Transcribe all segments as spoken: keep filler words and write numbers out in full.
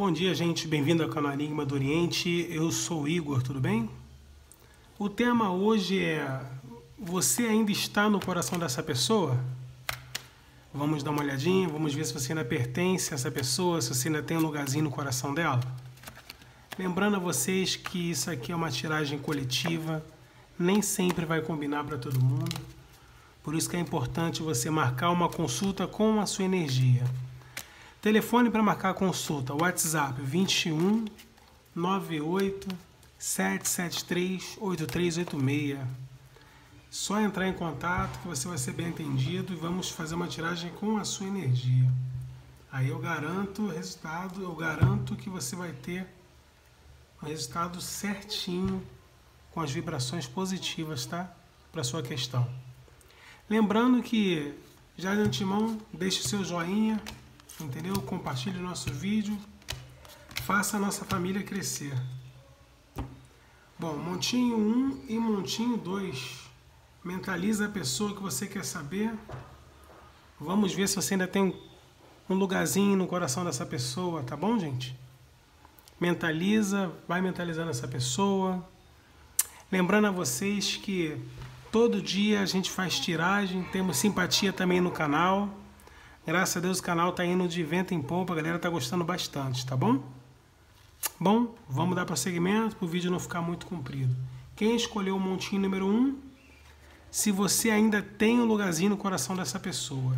Bom dia, gente. Bem-vindo ao canal Enigma do Oriente. Eu sou o Igor, tudo bem? O tema hoje é: você ainda está no coração dessa pessoa? Vamos dar uma olhadinha, vamos ver se você ainda pertence a essa pessoa, se você ainda tem um lugarzinho no coração dela. Lembrando a vocês que isso aqui é uma tiragem coletiva, nem sempre vai combinar para todo mundo. Por isso que é importante você marcar uma consulta com a sua energia. Telefone para marcar a consulta, WhatsApp vinte e um, noventa e oito, sete sete três, oito três oito seis. Só entrar em contato que você vai ser bem atendido e vamos fazer uma tiragem com a sua energia. Aí eu garanto o resultado, eu garanto que você vai ter um resultado certinho com as vibrações positivas, tá? Para sua questão. Lembrando que, já de antemão, deixe o seu joinha, entendeu? Compartilhe o nosso vídeo, faça a nossa família crescer. Bom, montinho um e montinho dois. Mentaliza a pessoa que você quer saber. Vamos ver se você ainda tem um lugarzinho no coração dessa pessoa, tá bom, gente? Mentaliza, vai mentalizando essa pessoa. Lembrando a vocês que todo dia a gente faz tiragem, temos simpatia também no canal. Graças a Deus o canal está indo de vento em popa, a galera está gostando bastante, tá bom? Bom, vamos dar prosseguimento para o vídeo não ficar muito comprido. Quem escolheu o montinho número um, se você ainda tem um lugarzinho no coração dessa pessoa.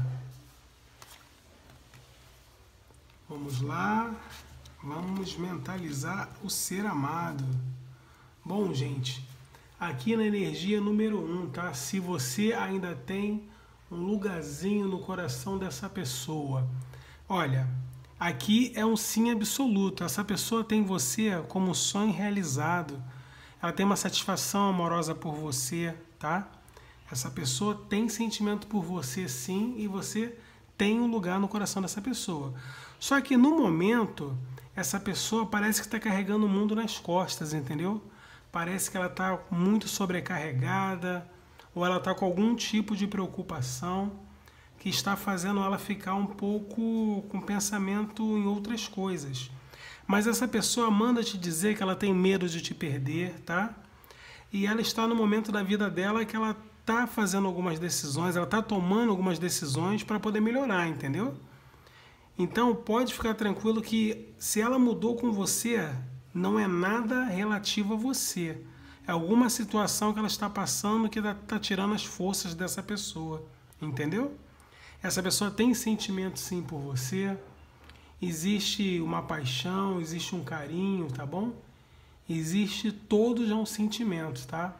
Vamos lá, vamos mentalizar o ser amado. Bom, gente, aqui na energia número um, tá? Se você ainda tem um lugarzinho no coração dessa pessoa. Olha, aqui é um sim absoluto. Essa pessoa tem você como um sonho realizado. Ela tem uma satisfação amorosa por você, tá? Essa pessoa tem sentimento por você sim e você tem um lugar no coração dessa pessoa. Só que no momento, essa pessoa parece que está carregando o mundo nas costas, entendeu? Parece que ela está muito sobrecarregada, ou ela está com algum tipo de preocupação que está fazendo ela ficar um pouco com pensamento em outras coisas. Mas essa pessoa manda te dizer que ela tem medo de te perder, tá? E ela está no momento da vida dela que ela está fazendo algumas decisões, ela está tomando algumas decisões para poder melhorar, entendeu? Então pode ficar tranquilo que se ela mudou com você, não é nada relativo a você. É alguma situação que ela está passando que está tirando as forças dessa pessoa, entendeu? Essa pessoa tem sentimento sim por você, existe uma paixão, existe um carinho, tá bom? Existe todo já um sentimento, tá?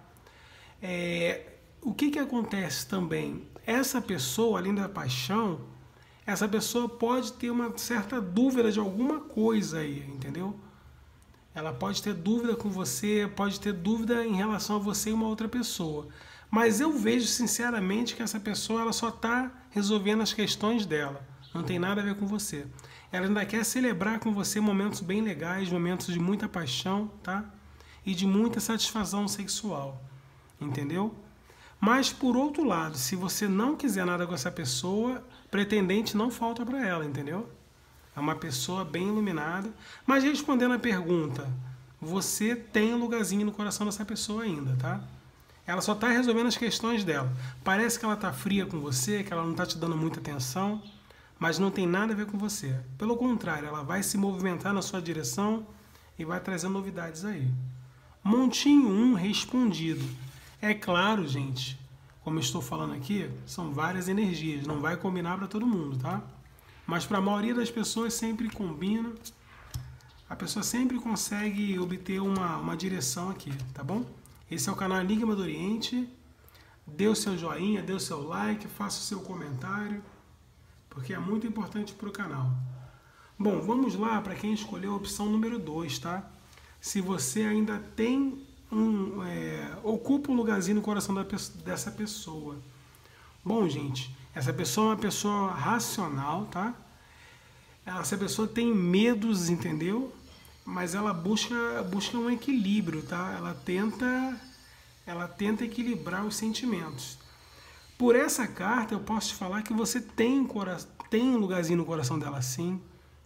É, o que que acontece também? Essa pessoa, além da paixão, essa pessoa pode ter uma certa dúvida de alguma coisa aí, entendeu? Ela pode ter dúvida com você, pode ter dúvida em relação a você e uma outra pessoa. Mas eu vejo sinceramente que essa pessoa ela só está resolvendo as questões dela. Não tem nada a ver com você. Ela ainda quer celebrar com você momentos bem legais, momentos de muita paixão, tá? E de muita satisfação sexual. Entendeu? Mas por outro lado, se você não quiser nada com essa pessoa, pretendente não falta para ela, entendeu? É uma pessoa bem iluminada. Mas respondendo a pergunta, você tem um lugarzinho no coração dessa pessoa ainda, tá? Ela só está resolvendo as questões dela. Parece que ela está fria com você, que ela não está te dando muita atenção, mas não tem nada a ver com você. Pelo contrário, ela vai se movimentar na sua direção e vai trazer novidades aí. Montinho um respondido. É claro, gente, como eu estou falando aqui, são várias energias, não vai combinar para todo mundo, tá? Mas para a maioria das pessoas sempre combina, a pessoa sempre consegue obter uma, uma direção aqui, tá bom? Esse é o canal Enigma do Oriente, dê o seu joinha, dê o seu like, faça o seu comentário, porque é muito importante para o canal. Bom, vamos lá para quem escolheu a opção número dois, tá? Se você ainda tem um, é, ocupa um lugarzinho no coração da, dessa pessoa. Bom, gente, essa pessoa é uma pessoa racional, tá? Essa pessoa tem medos, entendeu? Mas ela busca, busca um equilíbrio, tá? Ela tenta, ela tenta equilibrar os sentimentos. Por essa carta, eu posso te falar que você tem, tem um lugarzinho no coração dela sim,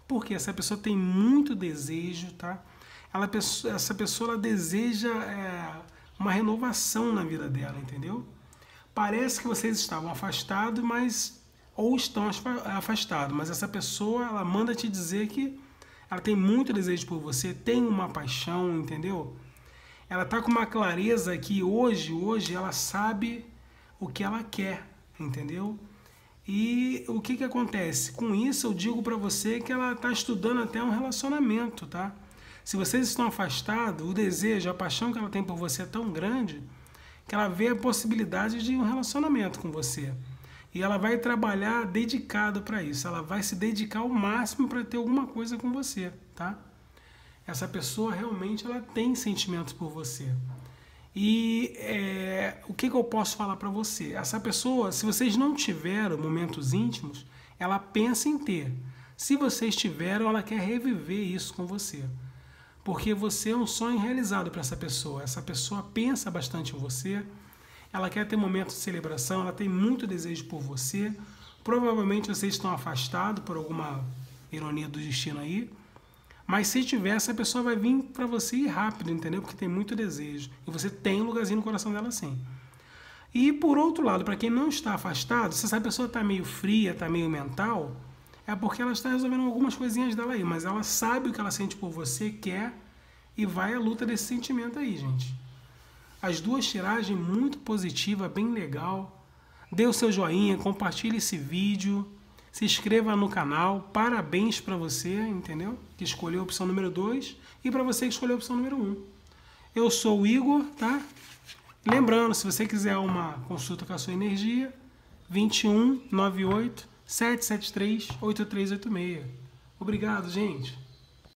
Porque essa pessoa tem muito desejo, tá? Ela, essa pessoa ela deseja é, uma renovação na vida dela, entendeu? Parece que vocês estavam afastados, mas ou estão afastados, mas essa pessoa ela manda te dizer que ela tem muito desejo por você, tem uma paixão, entendeu? Ela tá com uma clareza que hoje, hoje ela sabe o que ela quer, entendeu? E o que que acontece? Com isso eu digo para você que ela está estudando até um relacionamento, tá? Se vocês estão afastados, o desejo, a paixão que ela tem por você é tão grande que ela vê a possibilidade de um relacionamento com você. E ela vai trabalhar dedicado para isso, ela vai se dedicar ao máximo para ter alguma coisa com você, tá? Essa pessoa realmente ela tem sentimentos por você. E é, o que, que eu posso falar para você? Essa pessoa, se vocês não tiveram momentos íntimos, ela pensa em ter. Se vocês tiveram, ela quer reviver isso com você. Porque você é um sonho realizado para essa pessoa. Essa pessoa pensa bastante em você, ela quer ter momentos de celebração, ela tem muito desejo por você. Provavelmente vocês estão afastados por alguma ironia do destino aí. Mas se tiver, essa pessoa vai vir para você ir rápido, entendeu? Porque tem muito desejo. E você tem um lugarzinho no coração dela sim. E por outro lado, para quem não está afastado, se essa pessoa está meio fria, está meio mental, é porque ela está resolvendo algumas coisinhas dela aí. Mas ela sabe o que ela sente por você, quer, e vai à luta desse sentimento aí, gente. As duas tiragens muito positiva, bem legal. Dê o seu joinha, compartilhe esse vídeo. Se inscreva no canal, parabéns para você, entendeu? Que escolheu a opção número dois e para você que escolheu a opção número um. Eu sou o Igor, tá? Lembrando, se você quiser uma consulta com a sua energia, vinte e um, noventa e oito, sete sete três, oito três oito seis. Obrigado, gente!